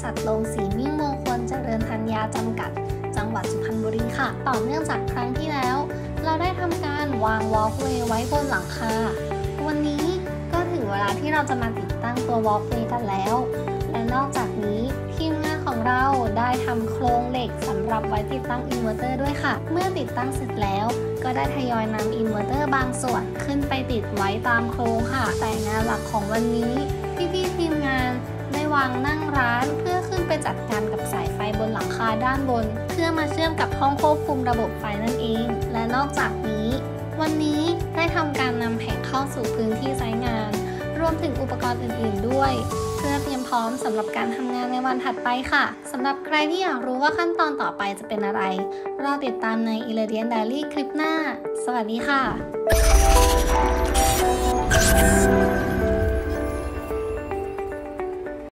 ษัทโรงสีมิ่งมงคลเจริญธัญญาจำกัดจังหวัดสุพรรณบุรีค่ะต่อเนื่องจากครั้งที่แล้วเราได้ทำการวางวอล์กเวย์ไว้บนหลังคาวันนี้ก็ถึงเวลาที่เราจะมาติดตั้งตัววอล์กเวย์กันแล้วและนอกจากนี้ทีมงานของเราได้ทำโครงเหล็กสำหรับไว้ติดตั้งอินเวอร์เตอร์ด้วยค่ะเมื่อติดตั้งเสร็จแล้วก็ได้ทยอยนำอินเวอร์เตอร์บางส่วนขึ้นไปติดไว้ตามโครงค่ะแต่งานหลักของวันนี้พี่ทีมงานได้วางนั่งร้านเพื่อขึ้นไปจัดการกับสายไฟบนหลังคาด้านบนเพื่อมาเชื่อมกับห้องควบคุมระบบไฟนั่นเองและนอกจากนี้วันนี้ได้ทำการนำแผงเข้าสู่พื้นที่ใช้งานรวมถึงอุปกรณ์อื่นๆด้วยเพื่อเตรียมพร้อมสำหรับการทำงานในวันถัดไปค่ะสำหรับใครที่อยากรู้ว่าขั้นตอนต่อไปจะเป็นอะไรรอติดตามใน Irradiant Diary คลิปหน้าสวัสดีค่ะ